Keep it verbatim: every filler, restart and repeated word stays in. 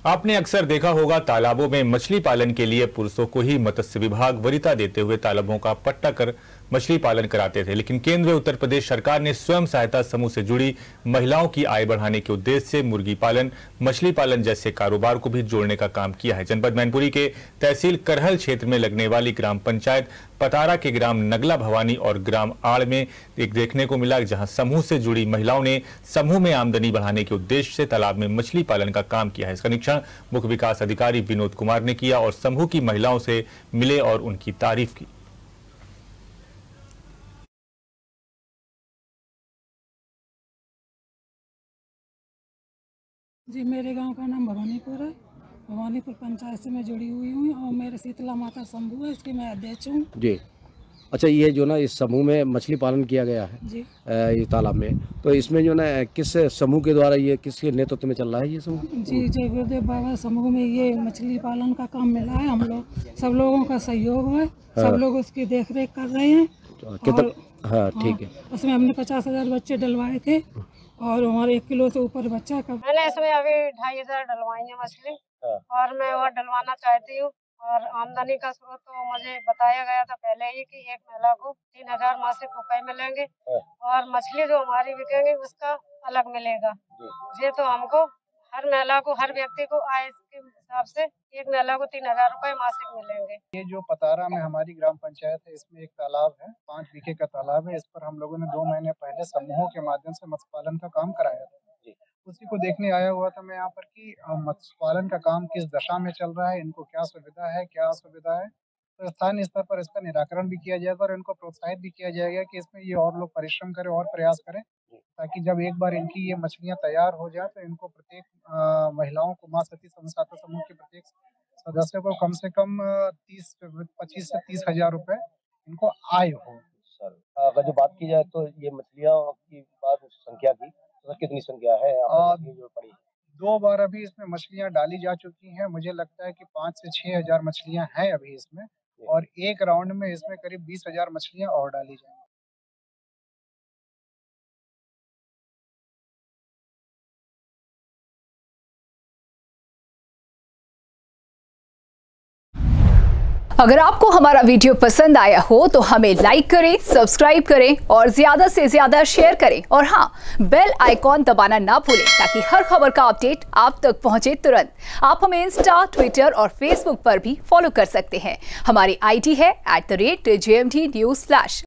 आपने अक्सर देखा होगा तालाबों में मछली पालन के लिए पुरुषों को ही मत्स्य विभाग वरीयता देते हुए तालाबों का पट्टा कर मछली पालन कराते थे, लेकिन केंद्र व उत्तर प्रदेश सरकार ने स्वयं सहायता समूह से जुड़ी महिलाओं की आय बढ़ाने के उद्देश्य से मुर्गी पालन, मछली पालन जैसे कारोबार को भी जोड़ने का काम किया है। जनपद मैनपुरी के तहसील करहल क्षेत्र में लगने वाली ग्राम पंचायत पतारा के ग्राम नगला भवानी और ग्राम आड़ में एक देखने को मिला, जहां समूह से जुड़ी महिलाओं ने समूह में आमदनी बढ़ाने के उद्देश्य से तालाब में मछली पालन का काम किया है। इसका निरीक्षण मुख्य विकास अधिकारी विनोद कुमार ने किया और समूह की महिलाओं से मिले और उनकी तारीफ की। जी, मेरे गांव का नाम भवानीपुर है। भवानीपुर पंचायत से मैं जुड़ी हुई हूँ और मेरे शीतला माता समूह है, इसकी मैं अध्यक्ष हूँ। जी, अच्छा, ये जो ना इस समूह में मछली पालन किया गया है जी ये तालाब में, तो इसमें जो ना किस समूह के द्वारा, ये किसके नेतृत्व में चल रहा है ये समूह? जी, जय गुरुदेव बाबा समूह में ये मछली पालन का काम मिला है। हम लोग सब लोगों का सहयोग है। हाँ। सब लोग उसकी देख रेख कर रहे हैं। कितना? हाँ, ठीक है। उसमें हमने पचास हजार बच्चे डलवाए थे और हमारे एक किलो से ऊपर बच्चा का मैंने इसमें अभी ढाई हजार डलवाई है मछली। हाँ। और मैं और डलवाना चाहती हूँ। और आमदनी का स्रोत तो मुझे बताया गया था पहले ही कि एक महिला को तीन हजार मासिक रुपए मिलेंगे। हाँ। और मछली जो हमारी बिकेंगी उसका अलग मिलेगा। ये तो हमको हर महिला को, हर व्यक्ति को आय के हिसाब से एक महिला को तीन हजार रुपए मासिक मिलेंगे। ये जो पतारा में हमारी ग्राम पंचायत है, इसमें एक तालाब है, पाँच बीघे का तालाब है। इस पर हम लोगों ने दो महीने पहले समूहों के माध्यम से मत्स्य पालन का काम कराया था। उसी को देखने आया हुआ था मैं यहाँ पर कि मत्स्य पालन का काम किस दशा में चल रहा है, इनको क्या सुविधा है, क्या असुविधा है। तो स्थानीय स्तर पर इसका निराकरण भी किया जाएगा और इनको प्रोत्साहित भी किया जाएगा कि इसमें ये और लोग परिश्रम करें और प्रयास करें, ताकि जब एक बार इनकी ये मछलियाँ तैयार हो जाए तो इनको प्रत्येक महिलाओं को, माँ सती सहायता समूह के प्रत्येक सदस्य को कम से कम तीस पच्चीस से तीस हजार रुपए इनको आय हो। सर, अगर जो बात की जाए तो ये मछलियाँ की बात संख्या की, तो कितनी संख्या है जो पड़ी? दो बार अभी इसमें मछलियाँ डाली जा चुकी हैं। मुझे लगता है कि पाँच से छह हजार मछलियाँ हैं अभी इसमें, और एक राउंड में इसमें करीब बीस हजार मछलियाँ और डाली जाएंगी। अगर आपको हमारा वीडियो पसंद आया हो तो हमें लाइक करें, सब्सक्राइब करें और ज्यादा से ज्यादा शेयर करें। और हाँ, बेल आइकॉन दबाना ना भूलें ताकि हर खबर का अपडेट आप तक पहुंचे तुरंत। आप हमें इंस्टा, ट्विटर और फेसबुक पर भी फॉलो कर सकते हैं। हमारी आईडी है at the rate J M D news flash.